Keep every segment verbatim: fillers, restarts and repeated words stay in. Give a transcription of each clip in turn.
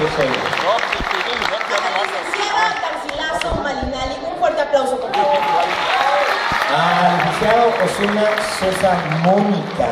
todos ellos. Licenciada Garcilaso Malinali, un fuerte aplauso por favor. Al licenciado Osuna Sosa Mónica.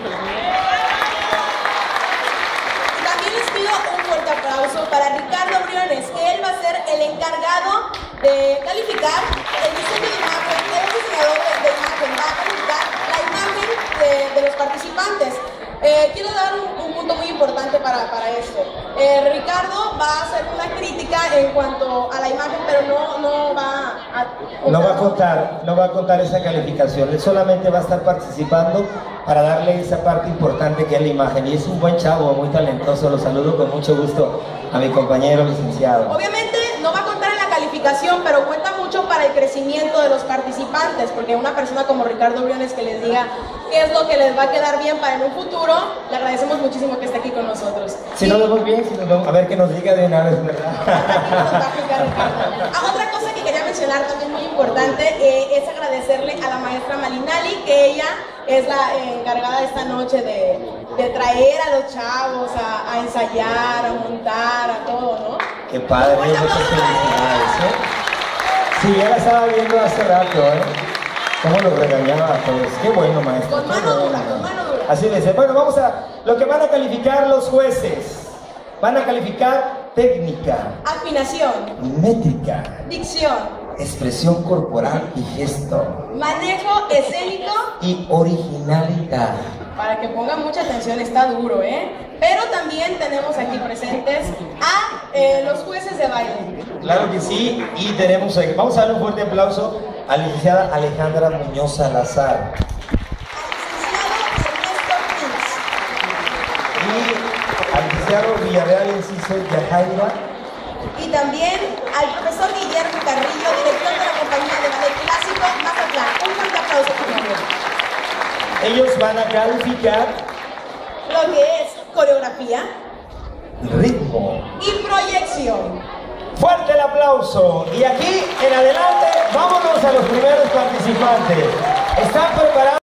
También les pido un fuerte aplauso para Ricardo Briones, que él va a ser el encargado de calificar el diseño de imagen, el diseñador de, de imagen, va a calificar la imagen de, de los participantes. Eh, quiero dar un, un punto muy importante para, para esto. Eh, Ricardo va a hacer una crítica en cuanto a la imagen, pero no, no va a... No va a contar, no va a contar esa calificación. Él solamente va a estar participando para darle esa parte importante que es la imagen. Y es un buen chavo, muy talentoso. Lo saludo con mucho gusto a mi compañero licenciado. Obviamente no va a contar en la calificación, pero cuenta mucho para el crecimiento de los participantes, porque una persona como Ricardo Briones que les diga qué es lo que les va a quedar bien para en un futuro, le agradecemos muchísimo que esté aquí con nosotros. Si no nos vemos bien, si nos vemos, a ver que nos diga de una vez, ¿verdad? Nos va a explicar Ricardo. Ah, otra cosa que quería mencionar también muy importante eh, es agradecerle a la maestra Malinali, que ella es la eh, encargada esta noche de, de traer a los chavos a, a ensayar, a montar, a todo, ¿no? Qué padre, muchas felicidades, ¿eh? Sí, ya la estaba viendo hace rato, ¿eh? Cómo los regañaba a todos. Qué bueno, maestro. Con mano dura, con mano dura. Así es. Bueno, vamos a lo que van a calificar los jueces. Van a calificar técnica, Afinación, métrica, dicción, expresión corporal y gesto, manejo escénico. y originalidad. Para que pongan mucha atención, está duro, ¿eh? Pero también tenemos aquí presentes a eh, los jueces de baile. Claro que sí, y tenemos, vamos a darle un fuerte aplauso a la licenciada Alejandra Muñoz Salazar. Al licenciado Villarreal Enciso Yajaira. Y también al profesor Guillermo Carrillo, director de la compañía de ballet clásico Mazatlán. Un fuerte aplauso, por favor. Ellos van a calificar Lo que es coreografía ritmo. y proyección. Fuerte el aplauso. Y aquí en adelante, vámonos a los primeros participantes. ¿Están preparados?